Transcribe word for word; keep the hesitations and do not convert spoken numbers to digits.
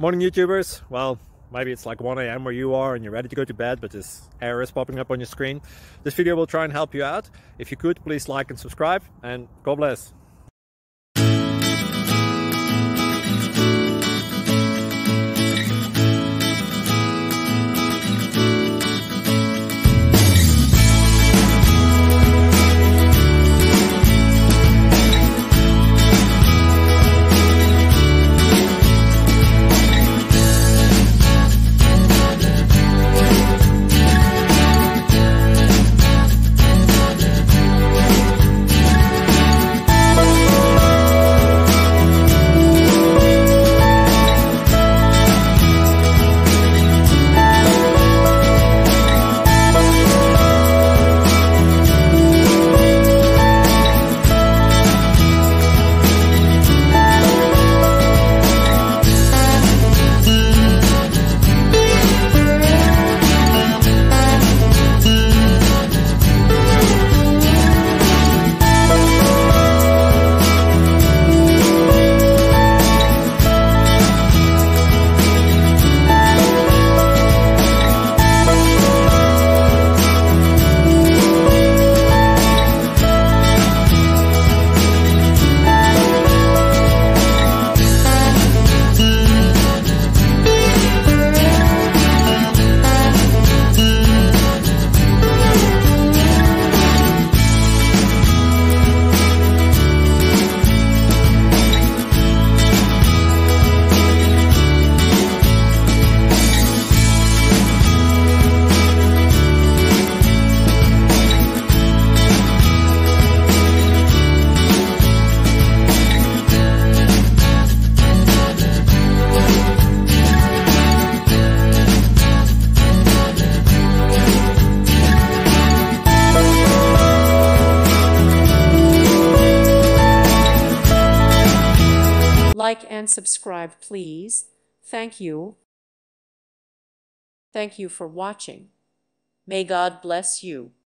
Morning YouTubers. Well, maybe it's like one A M where you are and you're ready to go to bed, but this error is popping up on your screen. This video will try and help you out. If you could, please like and subscribe, and God bless. Like and subscribe, please. Thank you. Thank you for watching. May God bless you.